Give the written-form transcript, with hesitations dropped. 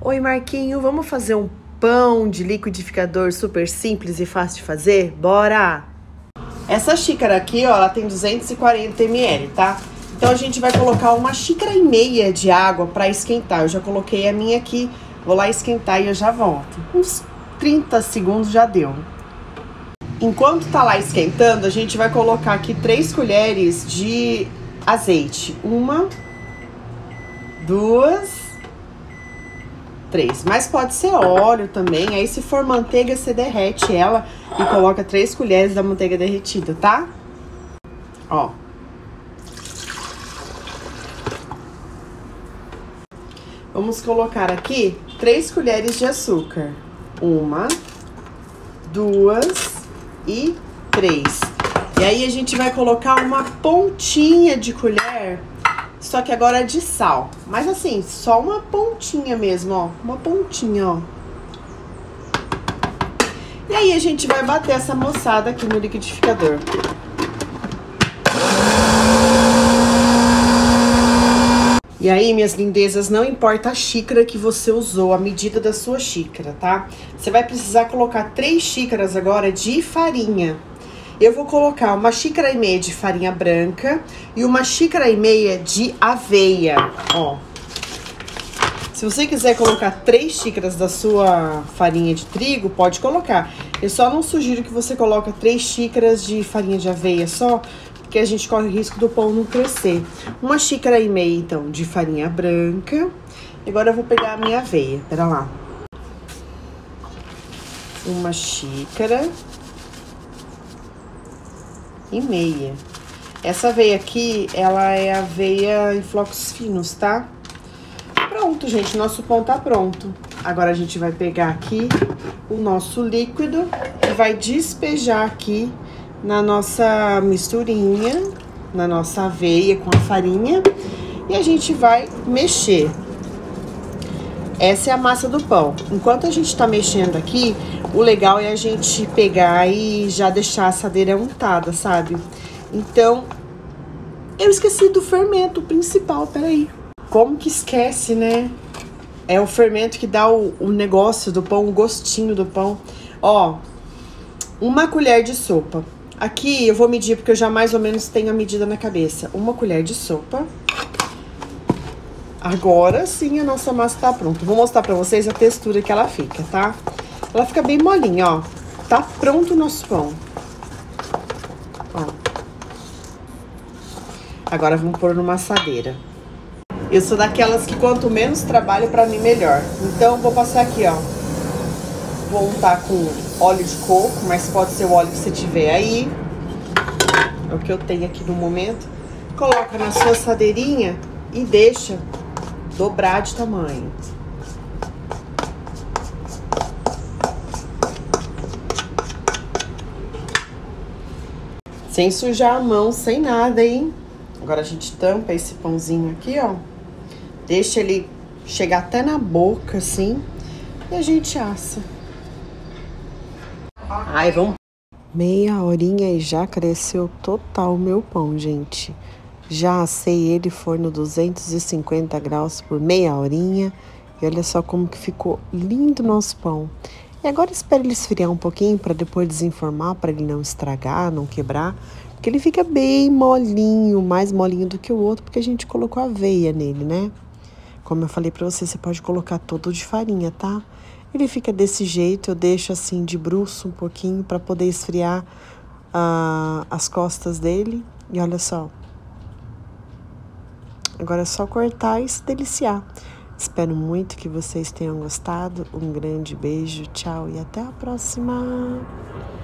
Oi, Marquinho, vamos fazer um pão de liquidificador super simples e fácil de fazer? Bora! Essa xícara aqui, ó, ela tem 240 ml, tá? Então a gente vai colocar 1,5 xícaras de água para esquentar. Eu já coloquei a minha aqui, vou lá esquentar e eu já volto. Uns 30 segundos já deu. Enquanto tá lá esquentando, a gente vai colocar aqui 3 colheres de azeite. 1, 2, 3, mas pode ser óleo também. Aí se for manteiga, você derrete ela e coloca 3 colheres da manteiga derretida, tá? Ó. Vamos colocar aqui 3 colheres de açúcar. 1, 2 e 3. E aí a gente vai colocar uma pontinha de colher, só que agora é de sal. Mas assim, só uma pontinha mesmo, ó. Uma pontinha, ó. E aí a gente vai bater essa moçada aqui no liquidificador. E aí, minhas lindezas, não importa a xícara que você usou, a medida da sua xícara, tá? Você vai precisar colocar 3 xícaras agora de farinha. Eu vou colocar 1,5 xícaras de farinha branca e 1,5 xícaras de aveia, ó. Se você quiser colocar 3 xícaras da sua farinha de trigo, pode colocar. Eu só não sugiro que você coloque 3 xícaras de farinha de aveia só, porque a gente corre o risco do pão não crescer. 1,5 xícaras, então, de farinha branca. Agora eu vou pegar a minha aveia, pera lá. 1,5 xícara e meia. Essa aveia aqui, ela é aveia em flocos finos, tá? Pronto, gente, nosso pão tá pronto. Agora a gente vai pegar aqui o nosso líquido e vai despejar aqui na nossa misturinha, na nossa aveia com a farinha, e a gente vai mexer. Essa é a massa do pão. Enquanto a gente tá mexendo aqui, o legal é a gente pegar e já deixar a assadeira untada, sabe? Então, eu esqueci do fermento principal, peraí. Como que esquece, né? É o fermento que dá o negócio do pão, o gostinho do pão. Ó, 1 colher de sopa. Aqui eu vou medir, porque eu já mais ou menos tenho a medida na cabeça. 1 colher de sopa. Agora sim a nossa massa tá pronta. Vou mostrar pra vocês a textura que ela fica, tá? Ela fica bem molinha, ó. Tá pronto o nosso pão. Ó. Agora vamos pôr numa assadeira. Eu sou daquelas que quanto menos trabalho, pra mim melhor. Então vou passar aqui, ó. Vou untar com óleo de coco, mas pode ser o óleo que você tiver aí. É o que eu tenho aqui no momento. Coloca na sua assadeirinha e deixa dobrar de tamanho. Sem sujar a mão, sem nada, hein? Agora a gente tampa esse pãozinho aqui, ó. Deixa ele chegar até na boca, assim. E a gente assa. Ai, vamos. Meia horinha e já cresceu total o meu pão, gente. Já assei ele forno 250 graus por meia horinha. E olha só como que ficou lindo o nosso pão. E agora espero ele esfriar um pouquinho para depois desenformar, para ele não estragar, não quebrar. Porque ele fica bem molinho, mais molinho do que o outro, porque a gente colocou aveia nele, né? Como eu falei para você, você pode colocar todo de farinha, tá? Ele fica desse jeito, eu deixo assim de bruço um pouquinho para poder esfriar as costas dele. E olha só. Agora é só cortar e se deliciar. Espero muito que vocês tenham gostado. Um grande beijo, tchau e até a próxima!